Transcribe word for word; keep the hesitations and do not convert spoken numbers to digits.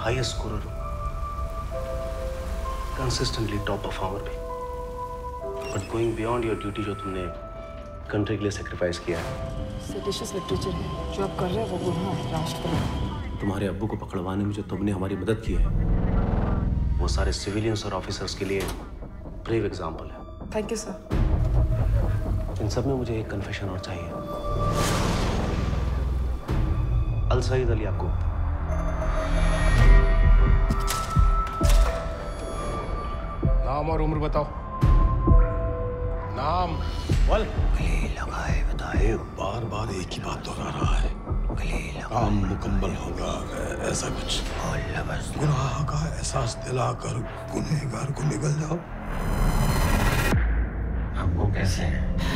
Highest scorer हूँ, consistently top performer भी। But going beyond your duty, जो तुमने कंट्री के लिए सेक्रीफाइस किया है, सेडिशियस लिटरेचर है जो आप कर रहे हैं, वो गुनाह है राष्ट्रद्रोह। तुम्हारे अब्बू को पकड़वाने में जो तुमने हमारी मदद की है, वो सारे सिविलियंस और ऑफिसर्स के लिए ब्रेव एग्जाम्पल है। Thank you sir. इन सब में मुझे एक कन्फेशन और चाहिए। अल सईद अल याकूब, नाम और उम्र बताओ। नाम बोल। गले लगाए बताए, बार बार एक ही बात दोहरा रहा है। काम मुकम्मल होगा ऐसा कुछ। गुनाह का एहसास दिलाकर गुनहगार को निकल जाओ। हम वो कैसे हैं?